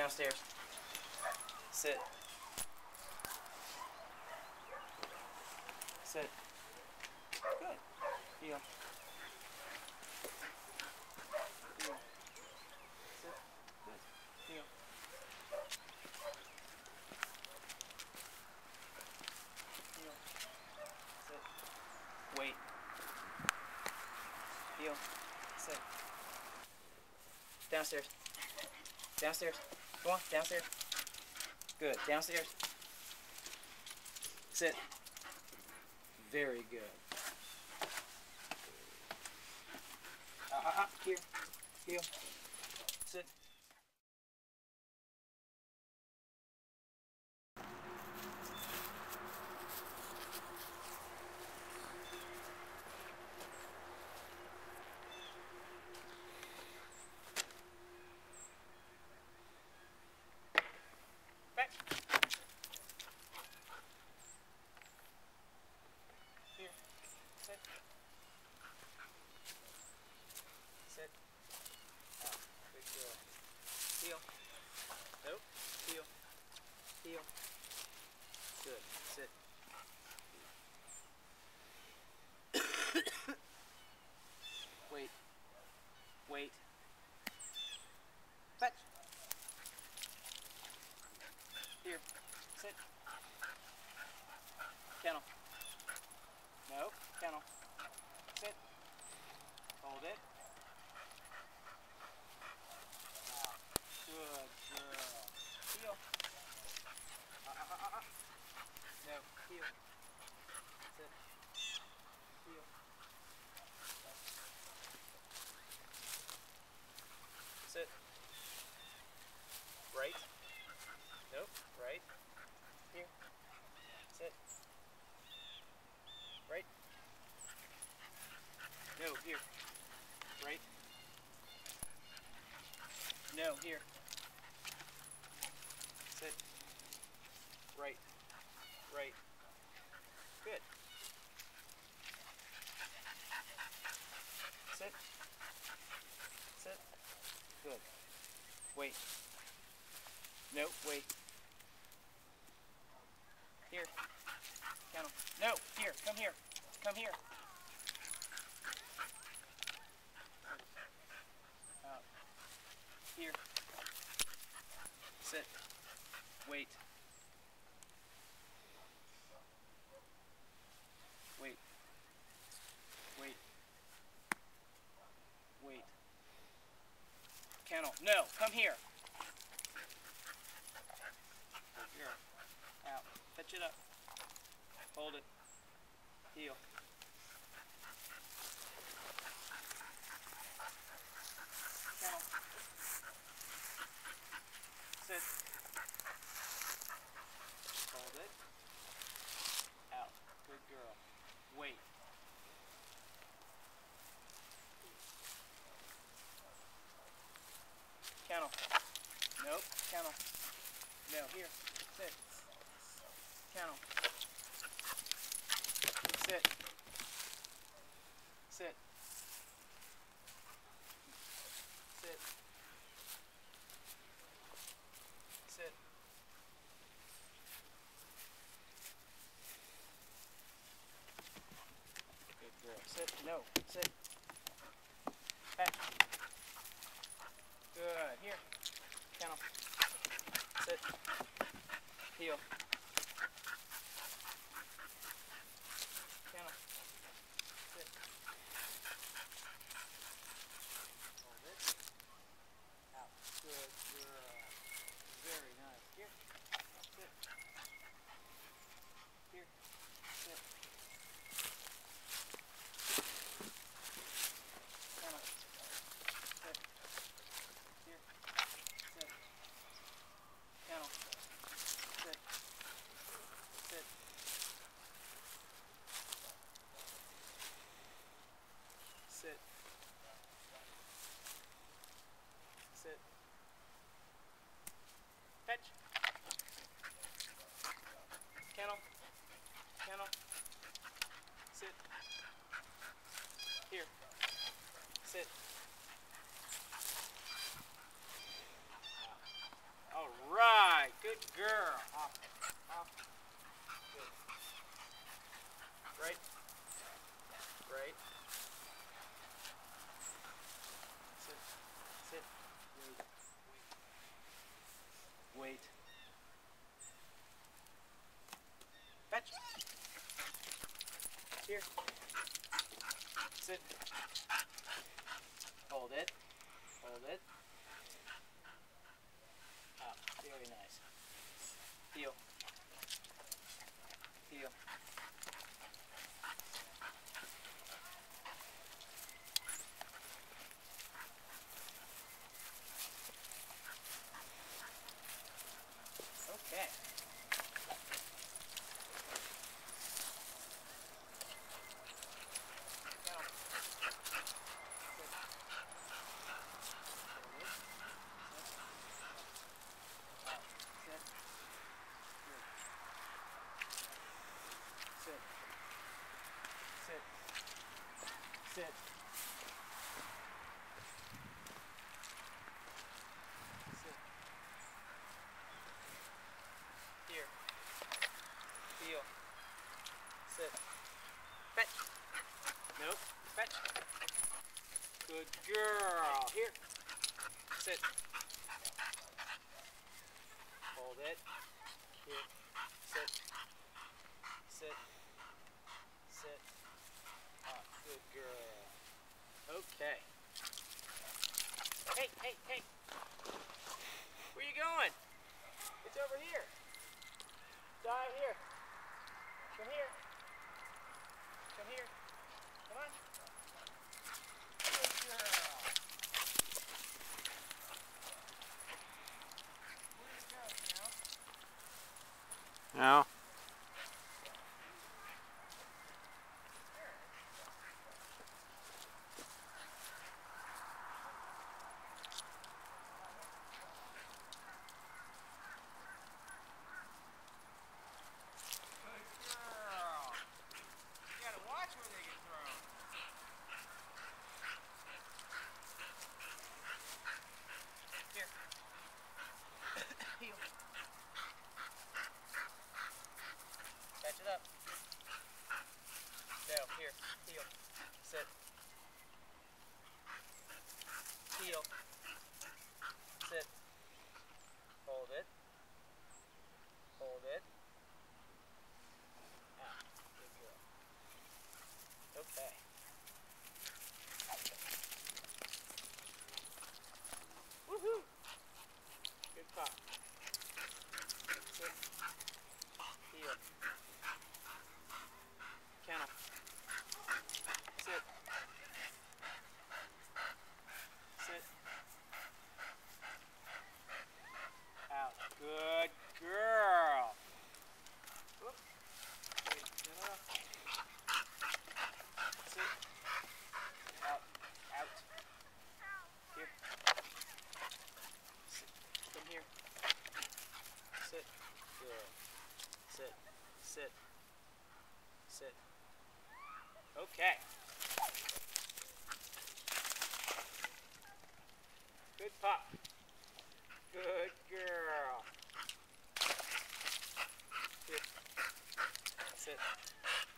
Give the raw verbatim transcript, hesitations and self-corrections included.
Downstairs. Sit. Sit. Good. Heel. Heel. Sit. Good. Heel. Heel. Sit. Wait. Heel. Sit. Downstairs. Downstairs. Go on. Downstairs. Good. Downstairs. Sit. Very good. Uh, uh, uh, here. Heel. Sit. Back. Here. Sit. Sit. Out. Good girl. Heel. Nope. Heel. Heel. Good. Sit. Wait. Wait. Fetch. Here. Sit. Kennel. No. Kennel. Sit. Hold it. Out. Good girl. Heel. Uh, uh, uh, uh. No. Heel. Sit. Heel. Sit. Right. Nope. Right. Here. Sit. Right. No. Here. Right. No. Here. Sit. Right. Right. Good. Sit. Sit. Good. Wait. No, wait. Here. Kennel. No, here. Come here. Come here. Out. Here. Sit. Wait. Wait. Wait. Wait. Kennel. No, come here. Good girl. Out. Fetch it up. Hold it. Heel. Kennel. Sit. Hold it. Out. Good girl. Wait. Kennel. Nope. Kennel. No. Here. Sit. Kennel. Sit. Sit. Sit. Sit. Good girl. Sit. No. Sit. Back. Good. Here. Kennel. Sit. Heel. Kennel. Sit. Hold it. Out. Good girl. Very nice. Here. Sit. Here. Sit. Kennel. Sit. Here. Sit. Kennel. Sit. Sit. Sit. Sit. Fetch. Kennel. Kennel. Sit. Here. Sit. All Good girl. Off. Off. Good. Right. Right. Sit. Sit. Wait. Wait. Fetch. Here. Sit. Hold it. Hold it. Out. Very nice. Heel. Heel. Okay. Now. Sit. Sit. Sit. Sit. Here. Heel. Sit. Fetch. Nope. Fetch. Good girl. Here. Sit. Hold it. Here. Sit. Sit. Sit. Ah, good girl. Okay. Hey, hey, hey. Where you going? It's over here. Die here. Come here. Come here. Come on. Good girl. Where you go, now? No. Catch it up. No, here, heel. Sit. Heel. Sit. Hold it. Hold it. Ah, good girl. Okay. Woohoo! Good pop. Sit. Heel. Kennel. Sit. Sit. Out. Good girl. Whoop. Wait, get up. Sit. Out. Out. Here. Sit. Come here. Sit. Good. Sit. Sit. Sit. Okay. Good pop. Good girl. Here. Sit.